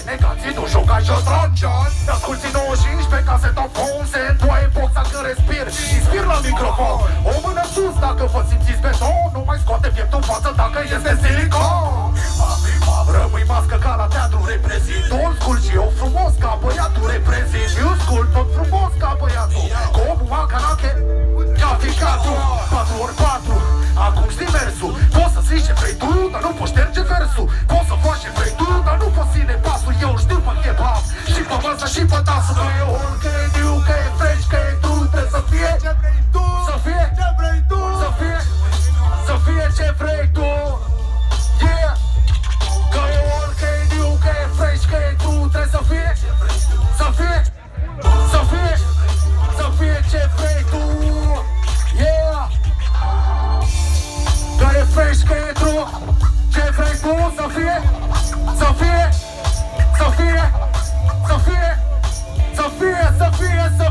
Negații nu juca șotranci. Asculti 95 pe casetofon. Se întoaie boxa când respir. Inspir la microfon. O mână sus dacă vă simțiți beton. Nu mai scoate pieptul în față dacă este silicon. Rămâi mască ca la teatru, reprezint old school și eu frumos ca băiatul. Reprezint new school, tot frumos ca băiatul. Cu omul macanache, ca ficatul 4x4, acum știi mersul. Poți să zici ce vrei tu, dar nu poți șterge versul. Poți să faci ce vrei tu, dar nu poți ține pasul. Eu știu pe kebab, și pe măsă și pe tasul. Că e old, că e new, că e fresh, că e true. Trebuie să fie ce vrei tu, să fie ce vrei tu, să fie, să fie ce vrei tu. Yeah! Că e old, că e new, că e fresh, că e true. Trebuie să fie, să fie, să fie, să fie ce vrei tu. Yeah! Că e fresh, că e true. Ce vrei tu să fie, să fie, să fie, să fie, să fie, să fie, să